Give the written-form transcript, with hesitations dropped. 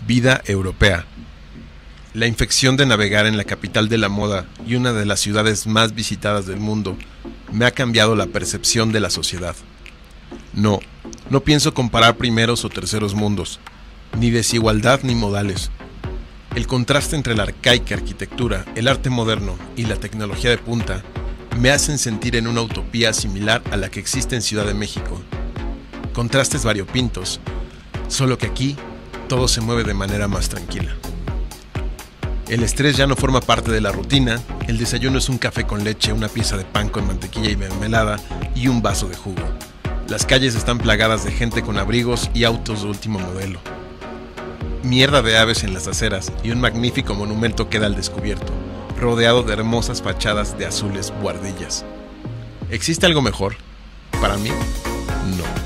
Vida europea. La infección de navegar en la capital de la moda y una de las ciudades más visitadas del mundo me ha cambiado la percepción de la sociedad. No pienso comparar primeros o terceros mundos, ni desigualdad ni modales. El contraste entre la arcaica arquitectura, el arte moderno y la tecnología de punta me hacen sentir en una utopía similar a la que existe en Ciudad de México. Contrastes variopintos, solo que aquí todo se mueve de manera más tranquila. El estrés ya no forma parte de la rutina, el desayuno es un café con leche, una pieza de pan con mantequilla y mermelada y un vaso de jugo. Las calles están plagadas de gente con abrigos y autos de último modelo. Mierda de aves en las aceras y un magnífico monumento queda al descubierto, rodeado de hermosas fachadas de azules buhardillas. ¿Existe algo mejor? Para mí, no.